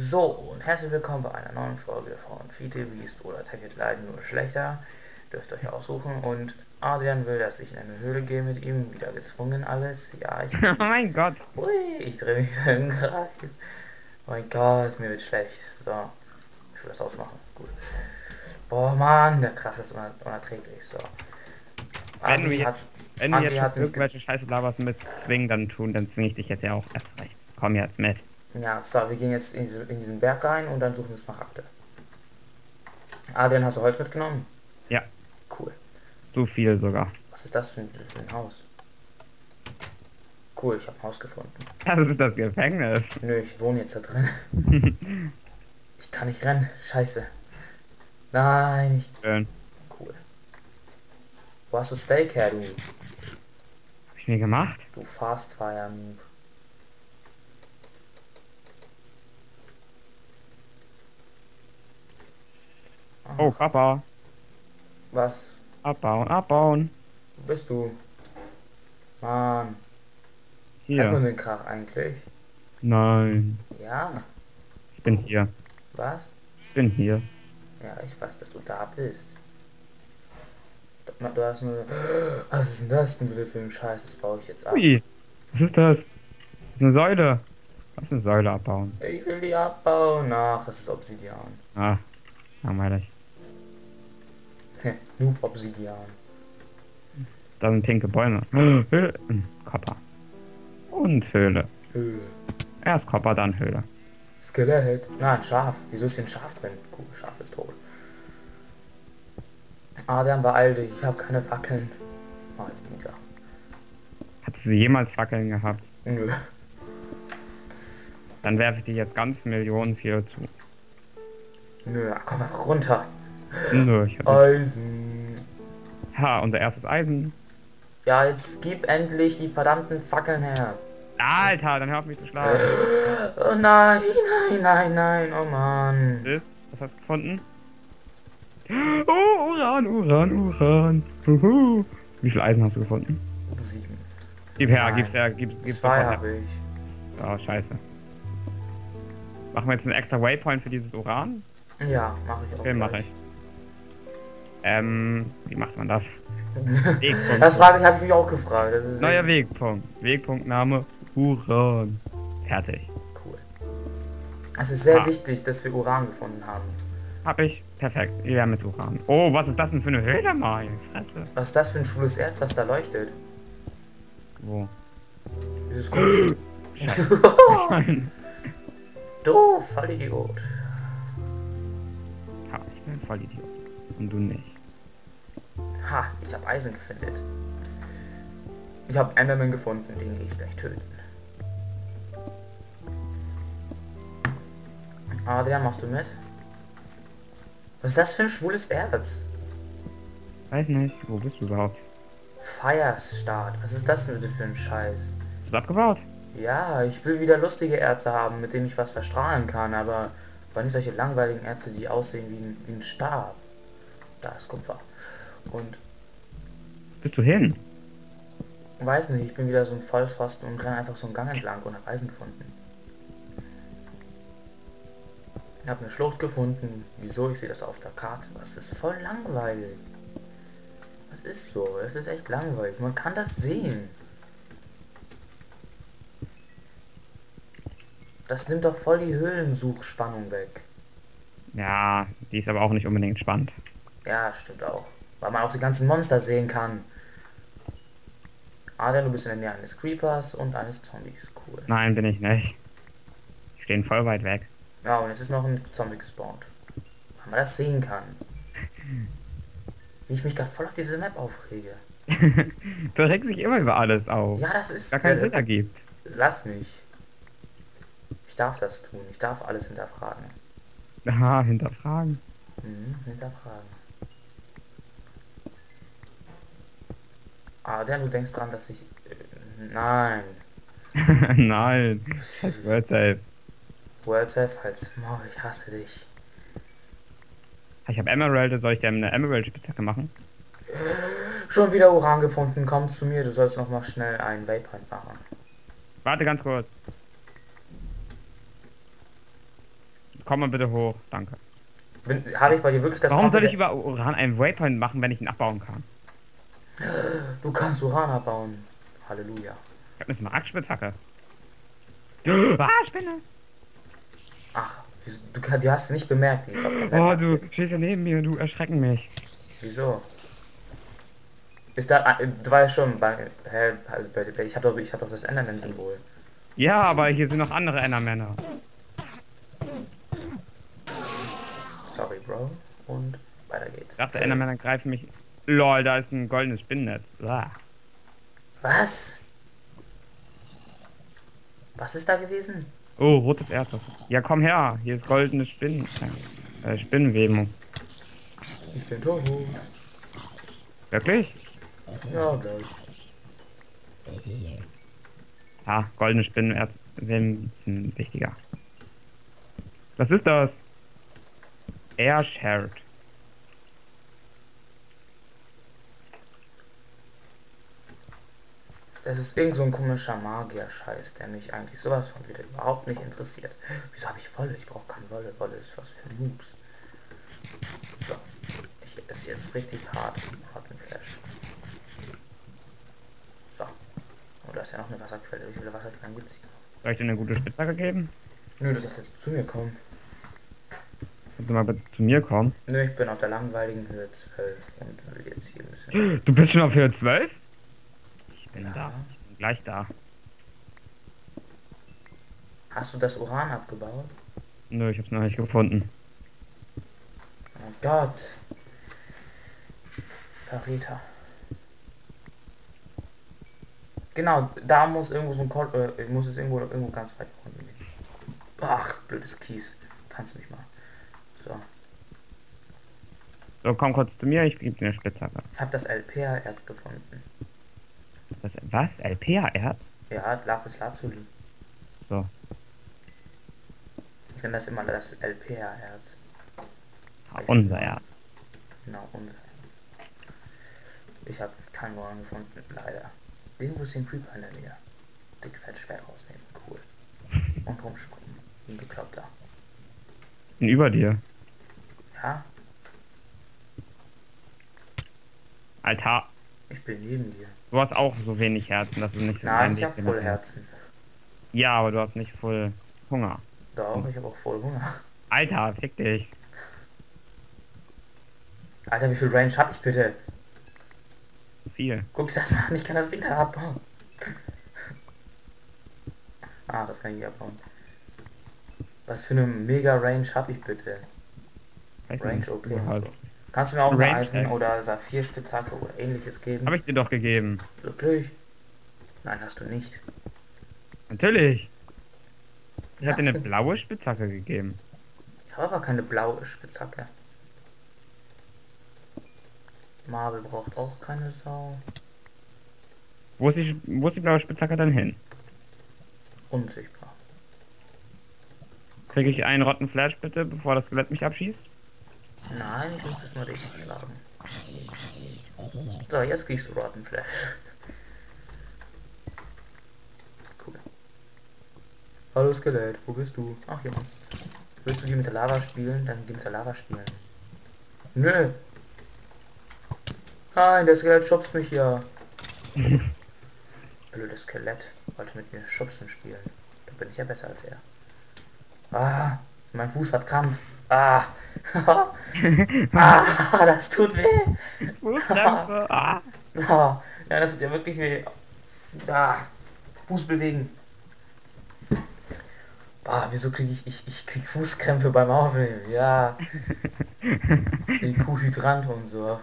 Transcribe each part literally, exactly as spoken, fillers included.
So, und herzlich willkommen bei einer neuen Folge von Fete Beast oder Take It Light nur schlechter. Dürft ihr euch aussuchen. Und Adrian will, dass ich in eine Höhle gehe mit ihm. Wieder gezwungen alles. Ja, ich Oh mein Gott. Ui, ich drehe mich wieder im Kreis. Oh mein Gott, mir wird schlecht. So, ich will das ausmachen. Gut. Boah, Mann, der Krach ist uner unerträglich. So. Wenn du Adri jetzt, hat, wenn du Adri jetzt schon hat mich ge irgendwelche Scheiße laberst mit zwingen, dann tun, dann zwinge ich dich jetzt ja auch erst recht. Komm jetzt mit. Ja, so, wir gehen jetzt in, diese, in diesen Berg rein und dann suchen wir Smaragde. Adrian, hast du Holz mitgenommen? Ja, Cool. so viel sogar. Was ist das für ein, für ein Haus? Cool, ich habe ein Haus gefunden. Das ist das Gefängnis. Nö, ich wohne jetzt da drin. Ich kann nicht rennen. Scheiße. Nein, ich... Schön. Cool. Wo hast du Steak her, du? Hab ich mir gemacht? Du Fastfire Noob. Oh, Papa. Was? Abbauen, abbauen. Wo bist du? Mann. Hört man Hier. den Krach eigentlich? Nein. Ja. Ich bin hier. Was? Ich bin hier. Ja, ich weiß, dass du da bist. Du hast nur... Was ist denn das denn wieder für ein Scheiß? Das baue ich jetzt ab. Ui. Was ist das? Das ist eine Säule. Was ist eine Säule abbauen? Ich will die abbauen. Ach, das ist Obsidian. Ah, langweilig. Noob Obsidian. Da sind pinke Bäume. Höhle. Hm, Kopper. Und Höhle. Höhle. Erst Kopper, dann Höhle. Skelett. Nein, Schaf. Wieso ist hier ein Schaf drin? Cool, Schaf ist tot. Adrian, beeil dich. Ich habe keine Fackeln. Mal wieder. Hattest du jemals Fackeln gehabt? Nö. Dann werfe ich dir jetzt ganz Millionen viel zu. Nö, komm mal runter. Nö, ich hab nicht. Eisen. Ha, unser erstes Eisen. Ja, jetzt gib endlich die verdammten Fackeln her. Alter, dann hör auf mich zu schlagen. Oh nein, nein, nein, nein, oh Mann. Was ist? Was hast du gefunden? Oh, Uran, Uran, Uran. Huhu. Wie viel Eisen hast du gefunden? Sieben. Gib her, Nein. gib's her, gib, gib's Zwei sofort her. habe ich. Oh, scheiße. Machen wir jetzt einen extra Waypoint für dieses Uran? Ja, mache ich auch. Okay, mache gleich. ich. Ähm, wie macht man das? Wegpunkt. Das frage ich, habe ich mich auch gefragt. Das ist Neuer Wegpunkt. Wegpunktname Uran. Fertig. cool. Es ist sehr Ah. wichtig, dass wir Uran gefunden haben. Hab ich. Perfekt. Wir haben mit Uran. Oh, was ist das denn für eine Höhle, Mario? Fresse. Was ist das für ein schwules Erz, was da leuchtet? Wo? Dieses komische. Nein. Du Vollidiot. Ja, ich bin voll Idiot. Und du nicht. Ha, ich habe Eisen gefunden. Ich habe Enderman gefunden, den gehe ich gleich töten. Adrian, machst du mit? Was ist das für ein schwules Erz? Weiß nicht. Wo bist du überhaupt? Firestart. Was ist das denn bitte für ein Scheiß? Ist es abgebaut? Ja, ich will wieder lustige Erze haben, mit denen ich was verstrahlen kann, aber, aber nicht solche langweiligen Erze, die aussehen wie ein, wie ein Stab. Da ist Kupfer. Und, Bist du hin? weiß nicht, ich bin wieder so ein Vollpfosten und renne einfach so einen Gang entlang und habe Eisen gefunden. Ich habe eine Schlucht gefunden. Wieso? Ich sehe das auf der Karte. Das ist voll langweilig. Das ist so. Das ist echt langweilig. Man kann das sehen. Das nimmt doch voll die Höhlensuchspannung weg. Ja, die ist aber auch nicht unbedingt spannend. Ja, stimmt auch. Weil man auch die ganzen Monster sehen kann. Adrian, du bist in der Nähe eines Creepers und eines Zombies. Cool. Nein, bin ich nicht. Die stehen voll weit weg. Ja, und es ist noch ein Zombie gespawnt. Weil man das sehen kann. Wie ich mich gerade voll auf diese Map aufrege. Du regst dich immer über alles auf. Ja, das ist... Gar keinen äh, Sinn ergibt. Lass mich. Ich darf das tun. Ich darf alles hinterfragen. Aha, hinterfragen. Mhm, hinterfragen. Adrian, du denkst dran, dass ich... Äh, nein. Nein. Das wird safe. World Safe, halt's Maul, ich hasse dich. Ich habe Emerald, soll ich dir eine Emerald-Spitzhacke machen? Schon wieder Uran gefunden, komm zu mir, du sollst noch mal schnell einen Waypoint machen. Warte ganz kurz. komm mal bitte hoch. Danke. Habe ich bei dir wirklich das Warum soll ich komplette- über Uran einen Waypoint machen, wenn ich ihn abbauen kann? Du kannst Uran abbauen. Halleluja. Ich hab eine Smaragdspitzhacke. Ah, Spinne! Ach, wieso, du, die hast du nicht bemerkt, die ist auf der Map Oh, du markiert. stehst ja neben mir, du erschrecken mich. Wieso? Ist da, ah, du weißt schon, bei, hä, also bei, bei, ich hab doch, ich hab doch das Enderman-Symbol. Ja, aber hier sind noch andere Endermänner. Sorry, Bro. Und weiter geht's. Ich dachte, Endermänner greifen mich. Lol, da ist ein goldenes Spinnennetz. Ah. Was? Was ist da gewesen? Oh, rotes Erz. Was ist? Ja, komm her. Hier ist goldenes Spinnen. Äh, Spinnenweben. Ich bin tot. Wirklich? Ja, gleich. Ah, goldenes Spinnenerz. Wem wichtiger. Was ist das? Air Shared. Das ist irgend so ein komischer Magier-Scheiß, der mich eigentlich sowas von wieder überhaupt nicht interessiert. Wieso habe ich Wolle? Ich brauche keine Wolle. Wolle ist was für Noobs. So. Ich esse jetzt richtig hart Rotten Flash. So. Oh, da ist ja noch eine Wasserquelle. Wie viele Wasserquellen gibt es hier? Soll ich dir eine gute Spitzhacke geben? Nö, du sollst jetzt zu mir kommen. Kannst du mal bitte zu mir kommen? Nö, ich bin auf der langweiligen Höhe zwölf und will jetzt hier ein bisschen... Du bist schon auf Höhe zwölf? Ich bin Ja. da. Ich bin gleich da. Hast du das Uran abgebaut? Nö, ich hab's noch nicht gefunden. Oh Gott. Verräter. Genau, da muss irgendwo so ein Kol äh, muss es irgendwo irgendwo ganz weit unten gehen. Ach, blödes Kies. Kannst mich mal. So. So, komm kurz zu mir, ich gebe dir eine Spitzhacke. Ich habe das L P A-Erz gefunden. Das, was? L P A-Erz? Ja, Lapis Lazuli. So. Ich nenne das immer das L P A-Erz. Unser Erz. Genau, unser Erz. Ich habe keinen Uran gefunden, leider. Irgendwo ist ein Creeper in der Nähe. Dick fett Schwert rausnehmen, cool. Und rumspringen. Wie ein Bekloppter. Bin über dir. Ja, Alter, ich bin neben dir. du hast auch so wenig Herzen, dass du nicht so Nein, dein ich Weg habe gemacht voll hast. Herzen. Ja, aber du hast nicht voll Hunger. Doch, ich habe auch voll Hunger. Alter, fick dich. Alter, wie viel Range habe ich bitte? Viel. Guck dir das mal an, ich kann das Ding da abbauen. Ah, das kann ich nicht abbauen. Was für eine mega Range habe ich bitte? Weiß Range nicht, O P. du und hast. so. Kannst du mir auch eine Range Eisen Tag. oder Saphir-Spitzhacke oder ähnliches geben? Hab ich dir doch gegeben. Wirklich? Nein, hast du nicht. Natürlich. Ich hab dir eine Ach. blaue Spitzhacke gegeben. Ich habe aber keine blaue Spitzhacke. Marvel braucht auch keine Sau. Wo ist die, wo ist die blaue Spitzhacke dann hin? Unsichtbar. Kriege ich einen rotten Flash bitte, bevor das Skelett mich abschießt? Nein, ich muss das mal richtig schlagen. So, jetzt kriegst du Rotten Flash. Cool. Hallo Skelett, wo bist du? Ach ja. Willst du die mit der Lava spielen? Dann geh mit der Lava spielen. Nö. Nein, der Skelett schubst mich ja. Blödes Skelett. Wollte mit mir schubsen spielen. Da bin ich ja besser als er. Ah, mein Fuß hat Krampf. Ah. Ah, das tut weh. Fußkrämpfe. Ah. Ah, ja, das tut ja wirklich weh. Ah, Fuß bewegen. Ah, wieso kriege ich, ich, ich krieg Fußkrämpfe beim Aufnehmen? Ja. Die Kuhhydrant und so.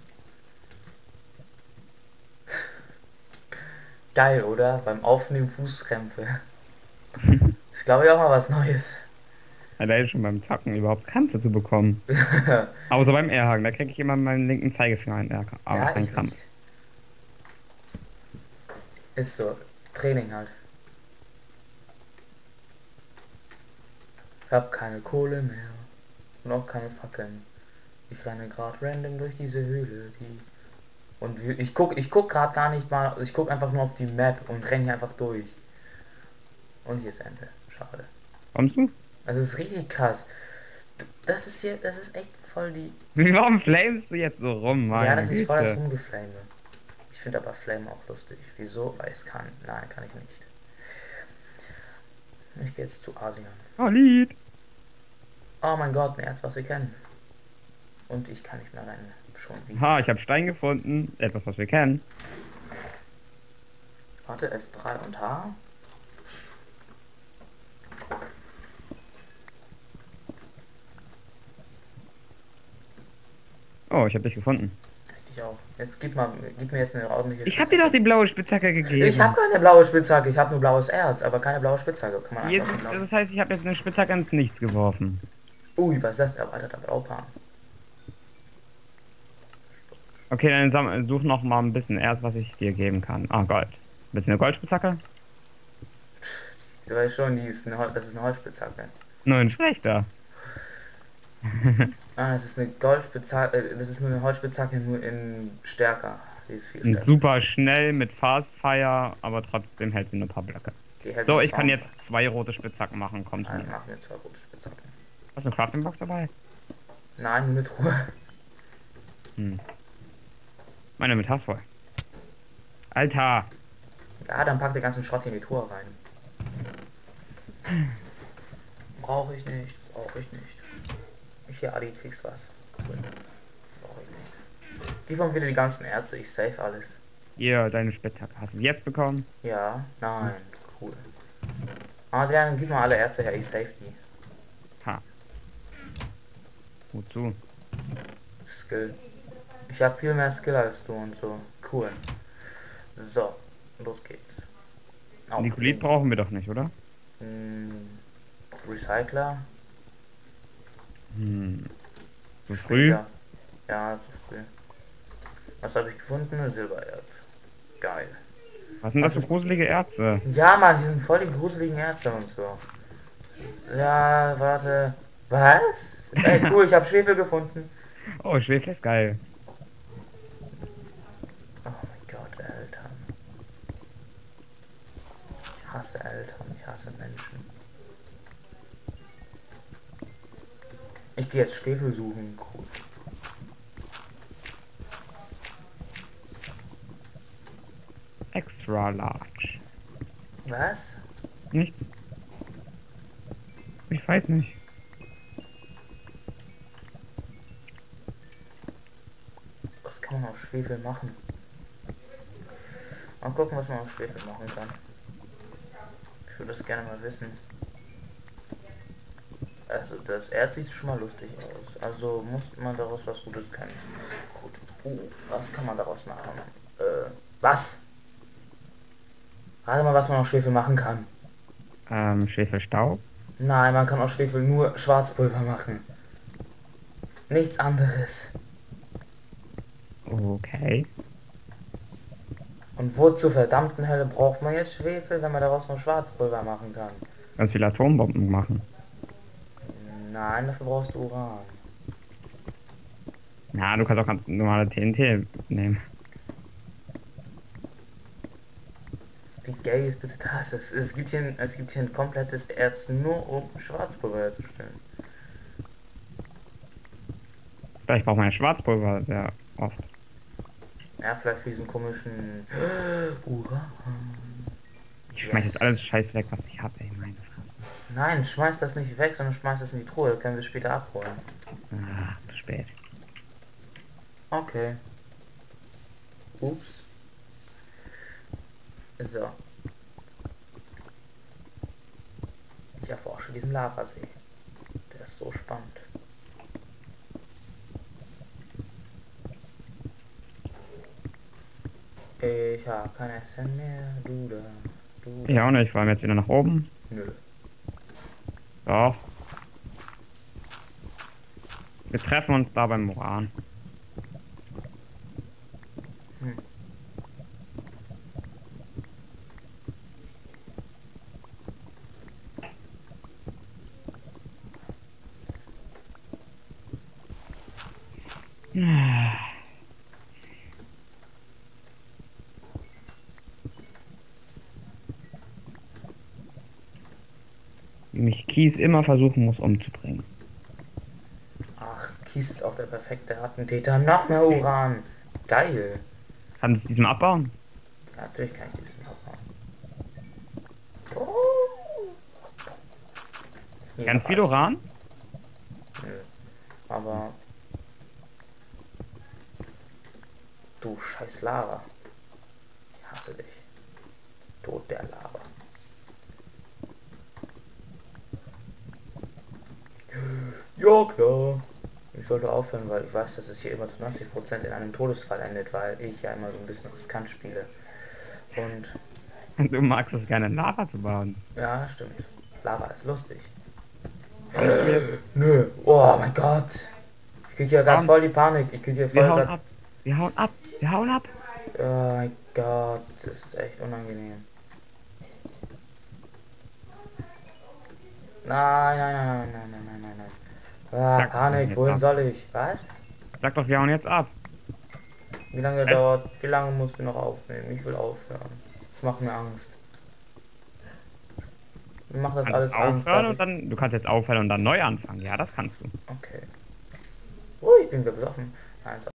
Geil, oder? Beim Aufnehmen Fußkrämpfe. Ist glaube ich auch mal was Neues. Allein schon beim Zocken überhaupt Krämpfe zu bekommen. Außer beim Airhaken, da kriege ich immer meinen linken Zeigefinger einen Air aber Ja, keinen ich Krampf. nicht. Ist so. Training halt. Ich hab keine Kohle mehr. Noch keine Fackeln. Ich renne gerade random durch diese Höhle, die... Und wie- ich guck, ich guck gerade gar nicht mal, ich guck einfach nur auf die Map und renne hier einfach durch. Und hier ist Ende. Schade. Kommst du? Also es ist richtig krass. Das ist hier, das ist echt voll die... Warum flamest du jetzt so rum, Ja, meine das ist voll das Güte? Rumgeflame. Ich finde aber Flame auch lustig. Wieso? Weil ich es kann. Nein, kann ich nicht. Ich gehe jetzt zu Adrian. Oh, Lied. Oh mein Gott, ein Erz, was wir kennen. Und ich kann nicht mehr rein. Schon wie. Ha, ich habe Stein gefunden. Etwas, was wir kennen. Warte, F drei und H. Oh, ich habe dich gefunden. Richtig auch. Jetzt gib, mal, gib mir jetzt eine ordentliche Ich habe dir doch die blaue Spitzhacke gegeben. Ich habe keine blaue Spitzhacke, ich habe nur blaues Erz, aber keine blaue Spitzhacke. Kann man Jetzt, einfach nicht das heißt, ich habe jetzt eine Spitzhacke ins Nichts geworfen. Ui, was ist das? Erweiterter Blauplan. Okay, dann sammel, such noch mal ein bisschen Erz, was ich dir geben kann. Ah, Gold. Willst du eine Goldspitzhacke? Du weißt schon, die ist eine, das ist eine Holzspitzhacke. Nein, schlechter. Ah, das ist eine Goldspitzhacke, äh, das ist nur eine Holzspitzhacke, nur in stärker. Die ist viel Und stärker. super schnell mit Fast Fire, aber trotzdem hält sie nur ein paar Blöcke. Die hält So, nur ich kann Zaun. jetzt zwei rote Spitzhacken machen. Kommt Nein, mir. machen wir zwei rote Spitzhacken. Hast du eine Crafting-Box dabei? Nein, nur eine Truhe. Hm. Meine mit Hass voll. Alter! Ja, dann pack den ganzen Schrott hier in die Truhe rein. Brauche ich nicht, brauche ich nicht. Ich hier, Adi, kriegst was. Cool. Brauche ich nicht. Gib mal wieder die ganzen Ärzte, ich save alles. Hier, deine Spitzhacke. Hast du sie jetzt bekommen? Ja, nein, cool. Adrian, gib mal alle Ärzte her, ich save die. Ha. Wozu? Skill. Ich habe viel mehr Skill als du und so. Cool. So, los geht's. Nikolit brauchen wir doch nicht, oder? Hm, Recycler. Hm. Zu früh? Später. Ja, zu früh. Was habe ich gefunden? Silbererz. Geil. Was sind das Was für gruselige Ärzte? Ja, Mann, die sind voll die gruseligen Ärzte und so. Ja, warte. Was? Ey, cool, ich habe Schwefel gefunden. Oh, Schwefel ist geil. Oh mein Gott, Eltern. Ich hasse Eltern, ich hasse Menschen. Ich gehe jetzt Schwefel suchen. Cool. Extra large. Was? Nicht? Ich weiß nicht. Was kann man aus Schwefel machen? Mal gucken, was man aus Schwefel machen kann. Ich würde das gerne mal wissen. Also das Erz sieht schon mal lustig aus. Also muss man daraus was Gutes können. Gut. Uh, was kann man daraus machen? Äh, was? Rate mal, was man aus Schwefel machen kann. Ähm, Schwefelstaub? Nein, man kann aus Schwefel nur Schwarzpulver machen. Nichts anderes. Okay. Und wozu verdammten Hölle braucht man jetzt Schwefel, wenn man daraus nur Schwarzpulver machen kann? Ganz viele Atombomben machen. Nein, dafür brauchst du Uran. Na, du kannst auch ganz normale T N T nehmen. Wie geil ist bitte das? Es, es, gibt hier ein, es gibt hier ein komplettes Erz nur um Schwarzpulver herzustellen. Vielleicht braucht man ja Schwarzpulver sehr oft. Ja, vielleicht für diesen komischen Uran. Ich schmeiß Yes. jetzt alles Scheiß weg, was ich habe, ey, meine Fresse. Nein, schmeiß das nicht weg, sondern schmeiß das in die Truhe. Können wir später abholen. Ah, zu spät. Okay. Ups. So. Ich erforsche diesen Lavasee. Der ist so spannend. Ich habe kein Essen mehr. Du da. Du da. Ich auch nicht, vor allem jetzt wieder nach oben. Nö. Doch. Wir treffen uns da beim Uran. Hm. Mich Kies immer versuchen muss umzubringen. Ach, Kies ist auch der perfekte Attentäter. Noch mehr Uran. Geil. Kannst du diesem abbauen? Ja, natürlich kann ich diesen abbauen. Oh. Ganz viel Uran? Nö. Aber... Du scheiß Lava. Ich hasse dich. Tod der Lava. Ja, klar. Ich sollte aufhören, weil ich weiß, dass es hier immer zu neunzig Prozent in einem Todesfall endet, weil ich ja immer so ein bisschen riskant spiele. Und... Du magst es gerne, Lava zu bauen. Ja, stimmt. Lava ist lustig. Kommst du wieder? Nö. Oh mein Gott. Ich krieg hier gerade voll die Panik. Ich krieg hier voll... Wir hauen ab. Wir hauen ab. Wir hauen ab. Oh mein Gott. Das ist echt unangenehm. Nein, nein, nein, nein, nein, nein, nein, nein. Ah, Sag Panik, wohin ab. Soll ich? Was? Sag doch, wir hauen jetzt ab. Wie lange es? dauert? Wie lange musst du noch aufnehmen? Ich will aufhören. Das macht mir Angst. Mir macht das alles Angst. Und dann, du kannst jetzt aufhören und dann neu anfangen. Ja, das kannst du. Okay. Ui, ich bin besoffen. Nein,